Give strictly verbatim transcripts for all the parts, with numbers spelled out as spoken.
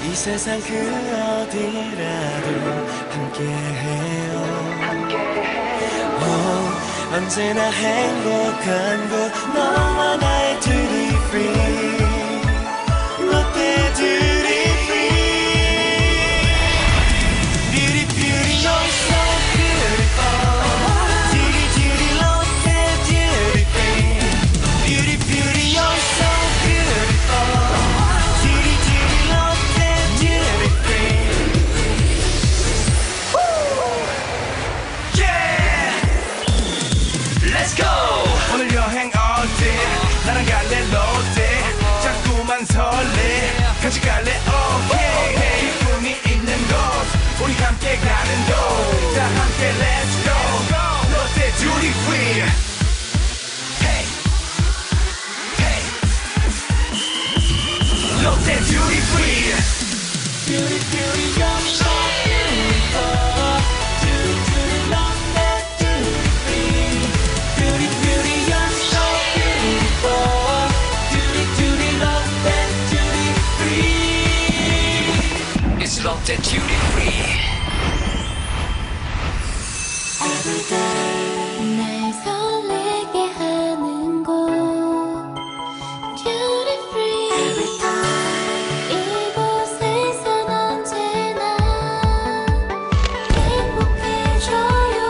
이 세상 그 어디라도 함께해요. oh, 언제나 행복한 곳 너와 나의 duty free 롯데 duty free beauty beauty you're so beautiful duty duty 롯데 duty free beauty beauty you're so beautiful duty duty 롯데 duty free yeah let's go 오늘 여행 어디 나랑 갈래 롯데 자꾸만 설레 같이 갈래 okay 기쁨이 있는 곳 우리 함께 가는 곳 다 함께 let's go 롯데 duty free hey hey 롯데 duty free beauty beauty you're so beautiful duty duty 롯데 duty free beauty beauty you're so beautiful duty duty 롯데 duty free it's 롯데 duty free 날 설레게 하는 곳 Duty Free 이곳에선 언제나 행복해져요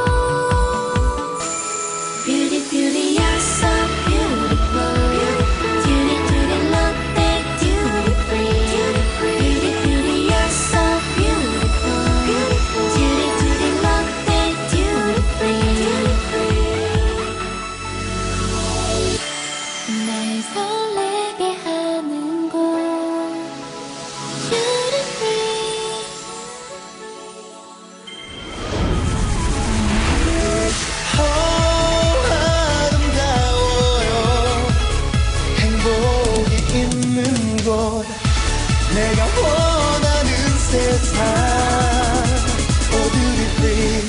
Beauty Beauty you're so beautiful Duty Duty 롯데 Duty Free Beauty Beauty you're so beautiful Duty Duty 롯데 Duty Free 날 설레게 하는 곳 Duty Free oh, 아름다워요 행복이 있는 곳 내가 원하는 세상 oh beauty free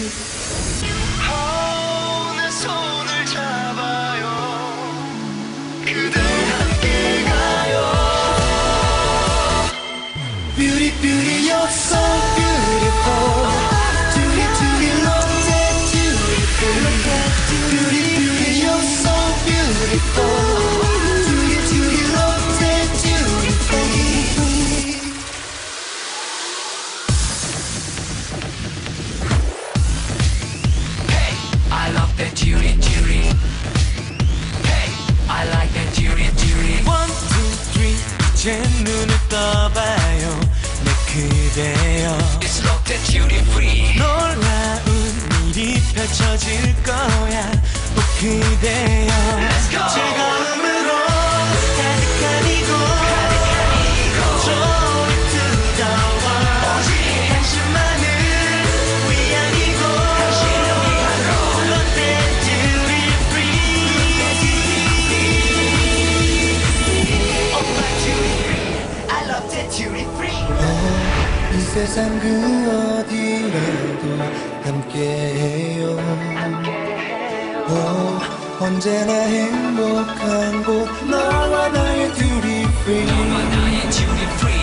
oh, 내 손을 잡아요 그대 함께 가요 beauty beauty you're so beautiful duty duty 롯데 duty free beauty beauty you're so beautiful duty duty 롯데 duty free hey I love that duty duty hey I like that duty duty one two three 이제 눈을 떠봐요 내 그대여 it's 롯데 duty free 놀라운 일이 펼쳐질 거야 꼭 그대여 let's go 즐거움으로 가득한 이곳 조리 뜨거워 오직 당신만을 위한 이곳 당신을 위한 곳 롯데 duty free oh my duty free I love that duty free 이 세상 그 어디라도 함께해요 oh, 언제나 행복한 곳 너와 나의 duty free 너와 나의 duty free